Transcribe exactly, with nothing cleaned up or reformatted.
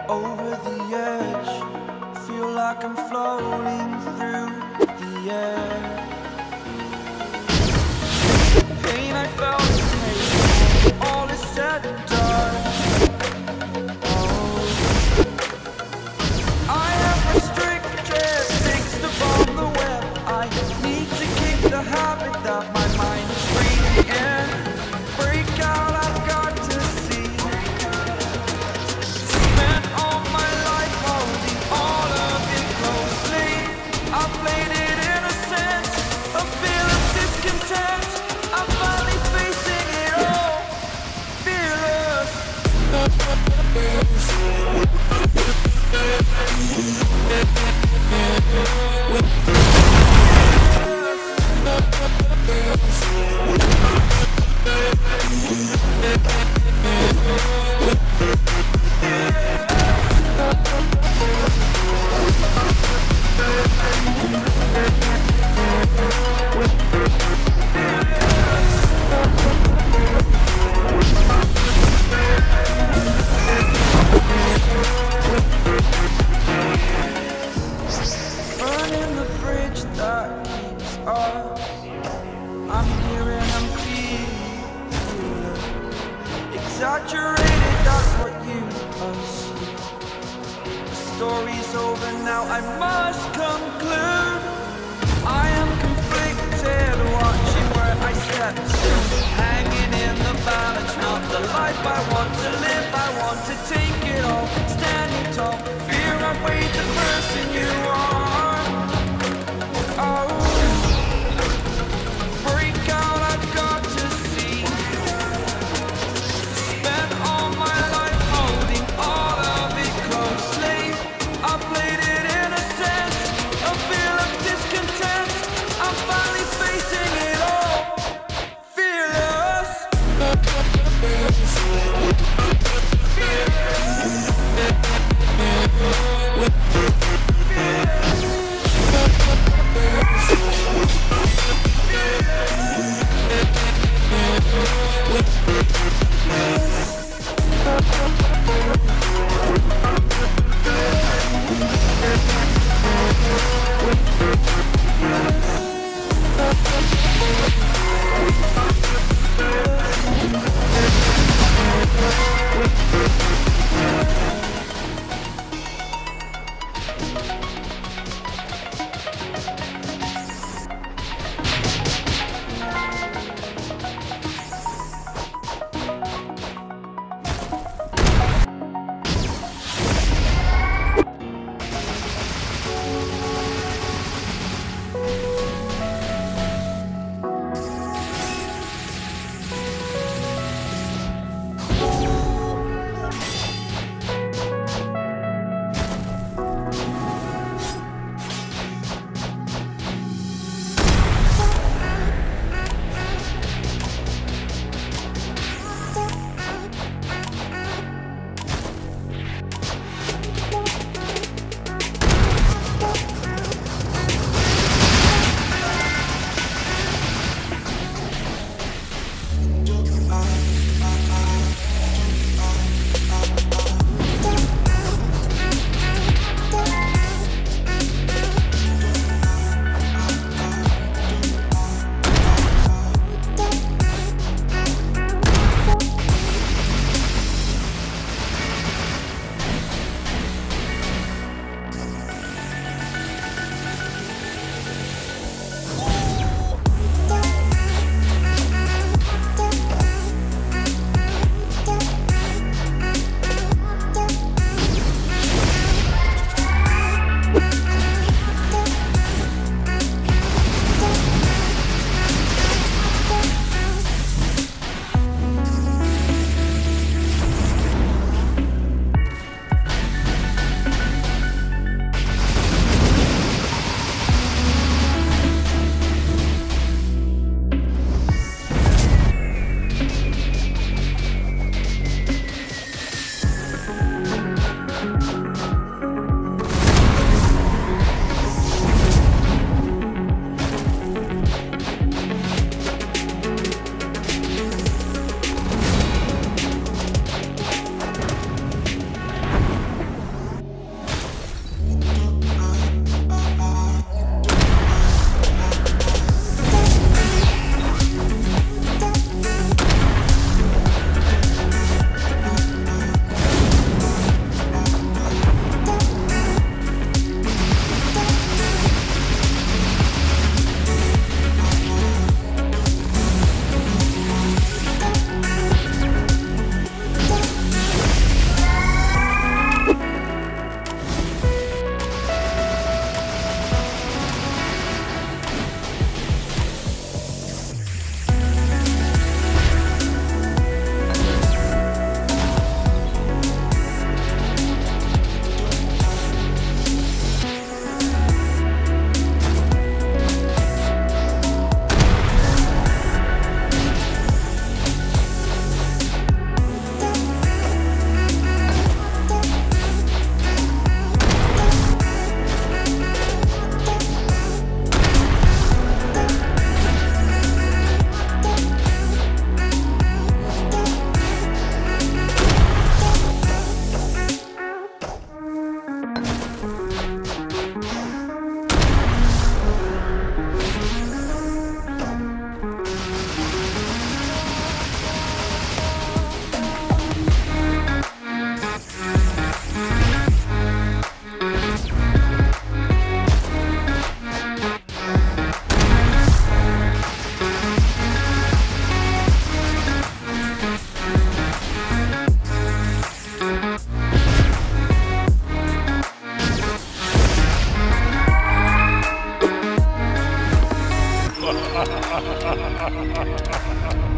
over the edge. Feel like I'm floating through the air. Pain I felt is made, all is said and done. Oh, I have restricted things to bomb the web. I need to keep the habit that my mind is breathing in. Break out, I've got to see. Spent all my life holding all of it closely. I played it innocent, a feel of discontent. I'm finally facing it all, fearless. Burning the bridge that keeps us. I'm here and I'm feeling exaggerated, that's what you assume. The story's over now, I must conclude. I am conflicted, watching where I step still, hanging in the balance, not the life I want to live. I want to take it all, standing tall. Fear I've weighed the person you are. Oh, break out, I've got to see. Spent all my life holding all of it closely. I played it innocent, a feel Ha!